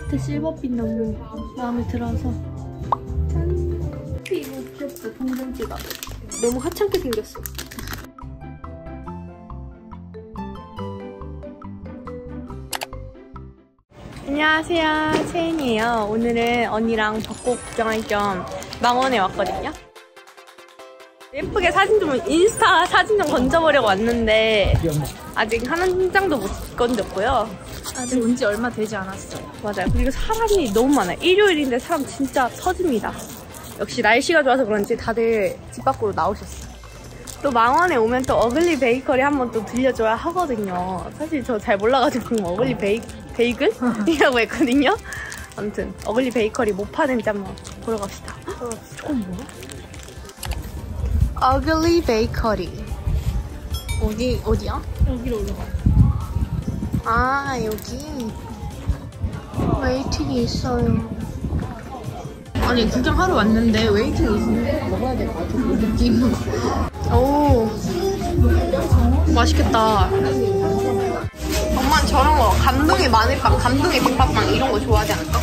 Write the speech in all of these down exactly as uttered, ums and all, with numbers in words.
하트 실버빛 너무 마음에 들어서. 짠! 이거 귀엽다. 동전지갑. 너무 하찮게 생겼어. 안녕하세요, 채인이에요. 오늘은 언니랑 벚꽃 구경할 겸 망원에 왔거든요. 예쁘게 사진 좀, 인스타 사진 좀 건져보려고 왔는데 아직 한 장도 못 건졌고요. 아직 온 지 얼마 되지 않았어요. 맞아요. 그리고 사람이 너무 많아요. 일요일인데 사람 진짜 터집니다. 역시 날씨가 좋아서 그런지 다들 집 밖으로 나오셨어요. 또 망원에 오면 또 어글리 베이커리 한번 또 들려줘야 하거든요. 사실 저 잘 몰라가지고 어글리 베이, 베이글이라고 했거든요. 아무튼 어글리 베이커리 뭐 파는지 한번 보러 갑시다. 어, 저건 뭐야? 어글리 베이커리. 어디, 어디야? 여기로 올라가. 아, 여기 웨이팅이 있어요. 아니 구경하러 왔는데 웨이팅이 있으니까 먹어야 될 것 같아. 그 느낌. 오, 맛있겠다. 엄마는 저런 거 감동의 마늘빵, 감동의 빔밥빵 이런 거 좋아하지 않을까?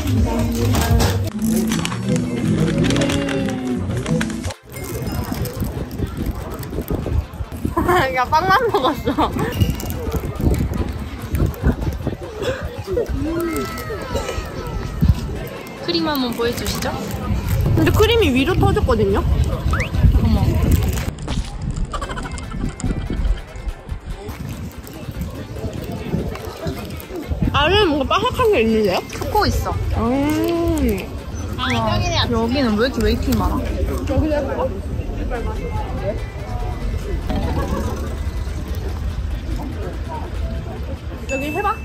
야, 빵만 먹었어. 크림 한번 보여주시죠. 근데 크림이 위로 터졌거든요? 어머. 안에 뭔가 바삭한 게 있는데요? 초코 있어. 음. 아, 여기는 왜 이렇게 웨이팅이 많아? 여기도 해볼까? 여기 해봐.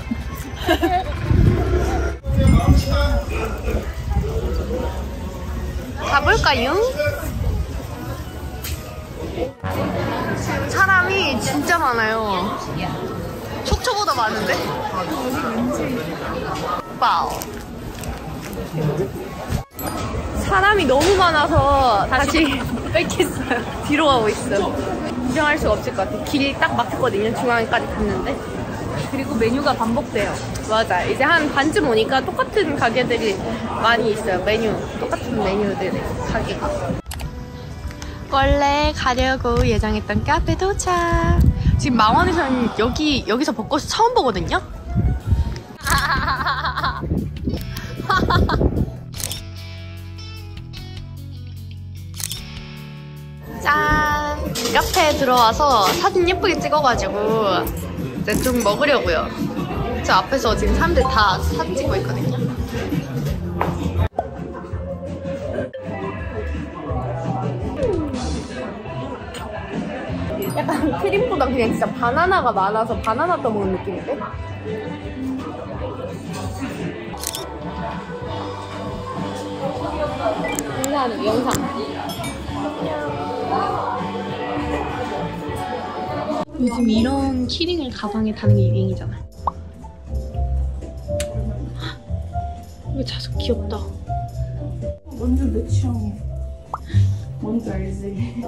가볼까요? 사람이 진짜 많아요. 속초보다 많은데? 와우. 사람이 너무 많아서 다시 뺏겼어요. 뒤로 가고 있어. 구경할 수가 없을 것 같아. 길이 딱 막혔거든요. 중앙까지 갔는데. 그리고 메뉴가 반복돼요. 맞아. 이제 한 반쯤 오니까 똑같은 가게들이 많이 있어요. 메뉴. 똑같은 메뉴들 가게가. 원래 가려고 예정했던 카페 도착. 지금 망원에서는 여기, 여기서 벚꽃을 처음 보거든요? 짠! 카페에 들어와서 사진 예쁘게 찍어가지고 이제 좀 먹으려고요. 저 앞에서 지금 사람들 다 사진 찍고 있거든요. 약간 크림보다 그냥 진짜 바나나가 많아서 바나나 떠먹는 느낌인데? 영상, 영상. 요즘 이런 키링을 가방에 다는 게 유행이잖아. 이거 자석 귀엽다. 완전 내 취향이야. 뭔지 알지?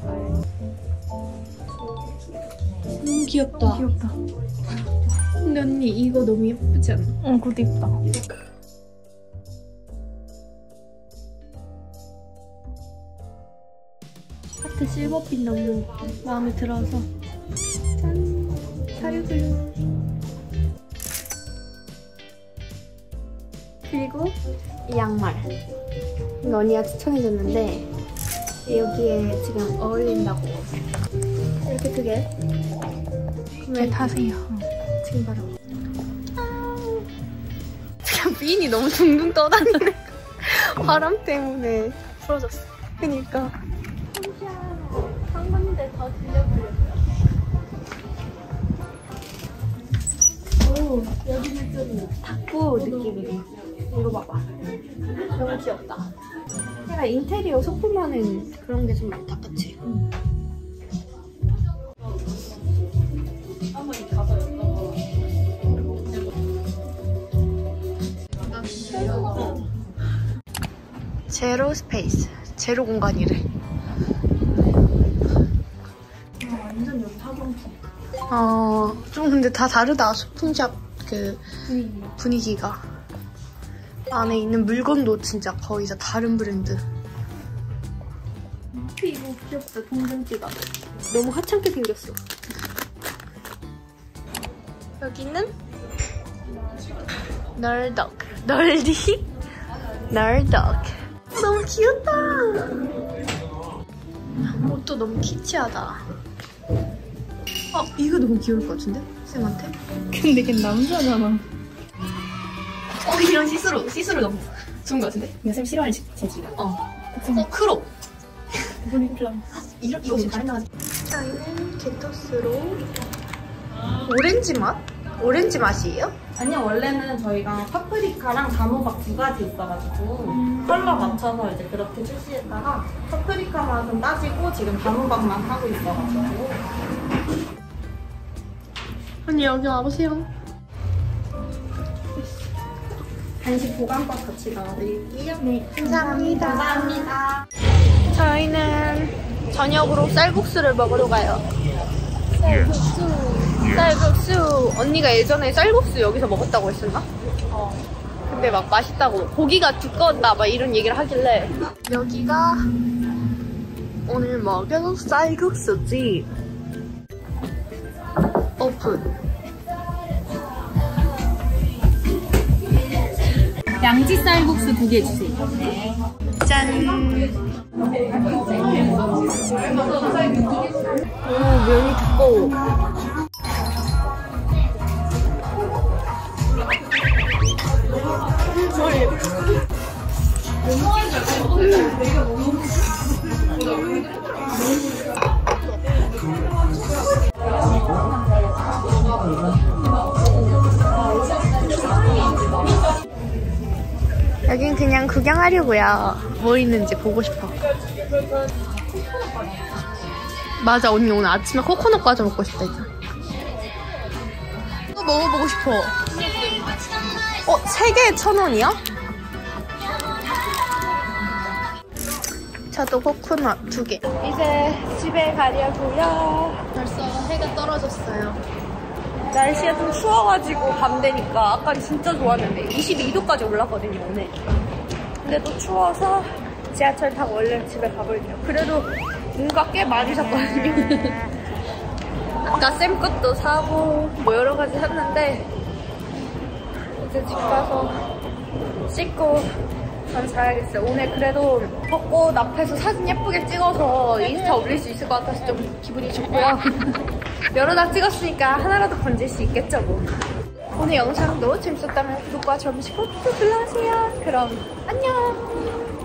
너무 귀엽다. 귀엽다. 근데 언니 이거 너무 예쁘지 않아? 응, 그것도 예쁘다. 하트 실버빛 너무 마음에 들어서. 짠! 사료글루. 그리고 이 양말. 이거 언니가 추천해줬는데 여기에 지금 어울린다고. 이렇게 두 개. 잘 타세요. 지금 바로. 지금 비인이 너무 둥둥 떠다니네. 바람 때문에 부러졌어. 그니까. 한 군데 더 들려보려고요. 오, 여기는 좀 탁구 느낌이에요. 이거 봐봐. 너무 귀엽다. 제가 인테리어 소품하는 그런 게 좀 많다, 그치? 응. 제로 스페이스. 제로 공간이래. 완전 연타경품. 어, 좀 근데 다 다르다. 소품샵 그 분위기가. 안에 있는 물건도 진짜 거의 다 다른 브랜드. 이거 귀엽다. 동전지갑. 너무 하찮게 생겼어. 여기는 널덕. 널디? 널덕. 너무 귀엽다. 옷도 너무 키치하다. 어, 이거 너무 귀여울 것 같은데? 쌤한테? 근데 걔 남자잖아. 어, 이런 시스루. 시스루 너무 좋은 것 같은데? 이거 쌤 싫어하는 재질이야. 어. 어, 크롭. 이런 이런 이거 잘 나가지. 저희는 게토스로 오렌지 맛? 오렌지 맛이에요? 아니요, 원래는 저희가 파프리카랑 단호박 두 가지 있어가지고 음. 컬러 맞춰서 이제 그렇게 출시했다가 파프리카 맛은 따지고 지금 단호박만 하고 있어가지고. 언니 여기 와보세요. 간식 보관법 같이 넣어드릴게요. 네, 감사합니다. 감사합니다. 저희는 저녁으로 쌀국수를 먹으러 가요. 쌀국수. 쌀국수. 언니가 예전에 쌀국수 여기서 먹었다고 했었나? 어. 근데 막 맛있다고 고기가 두꺼웠다 막 이런 얘기를 하길래 여기가 오늘 먹을 쌀국수집. 오픈. 양지 쌀국수 두 개 주세요. 짠. 오, 면이 두꺼워. 여긴 그냥 구경하려고요. 뭐 있는지 보고 싶어. 맞아, 언니 오늘 아침에 코코넛 과자 먹고 싶다 했잖아. 이거 먹어보고 싶어. 어, 세 개에 천 원이야? 저도 코코넛 두 개. 이제 집에 가려고요. 벌써 해가 떨어졌어요. 날씨가 좀 추워가지고 밤 되니까 아까 진짜 좋았는데 이십이 도까지 올랐거든요 오늘. 근데 또 추워서 지하철 타고 얼른 집에 가볼게요. 그래도 뭔가 꽤 많이 샀거든요. 아까 쌤 것도 사고 뭐 여러 가지 샀는데 이제 집 가서 씻고 전 자야겠어요. 오늘 그래도 벚꽃 앞에서 사진 예쁘게 찍어서 인스타 올릴 수 있을 것 같아서 좀 기분이 좋고요. 여러 장 찍었으니까 하나라도 건질 수 있겠죠 뭐. 오늘 영상도 재밌었다면 구독과 좋아요 버튼 눌러주세요. 그럼 안녕.